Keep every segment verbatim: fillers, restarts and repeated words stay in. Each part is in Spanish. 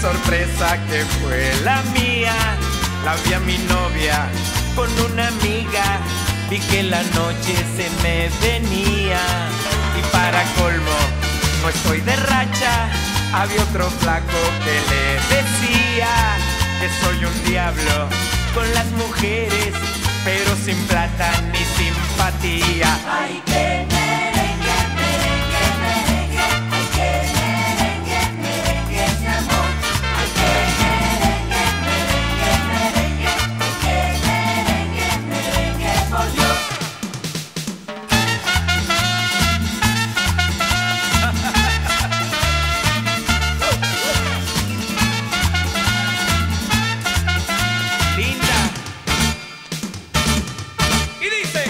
sorpresa que fue la mía. La vi a mi novia con una amiga, vi que la noche se me venía. Y para colmo, no estoy de racha, había otro flaco que le decía que soy un diablo con las mujeres, pero sin plata ni simpatía. Ay, que merengue, merengue, merengue, ay, que merengue, merengue ese amor. Ay, que merengue, merengue, merengue, ay, que merengue, merengue por Dios. Linda. Y dice: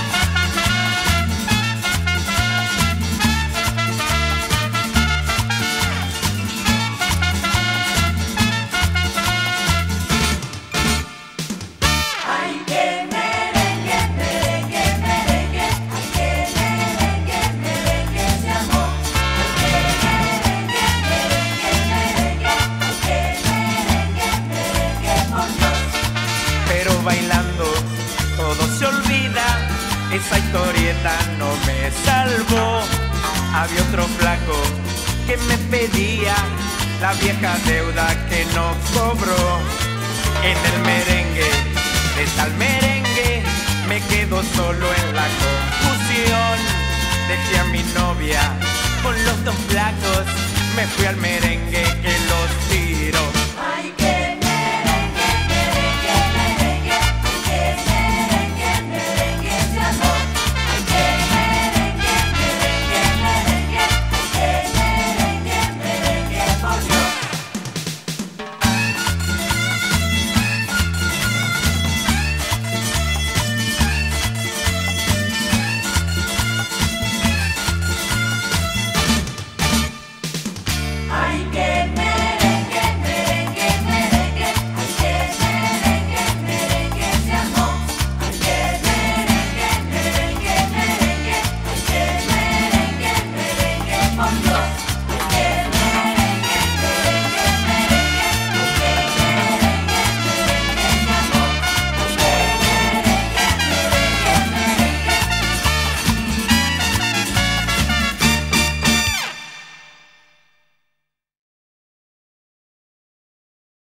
Ay, que merengue, merengue, merengue, ay, que merengue, merengue ese amor. Ay, que merengue, merengue, merengue, ay, que merengue, merengue por Dios. pero bailando todo se olvida, esa historieta no me salvó. Había otro flaco que me pedía la vieja deuda que no cobró. En el merengue, de tal merengue, me quedo solo en la confusión. Dejé a mi novia con los dos flacos, me fui al merengue que lo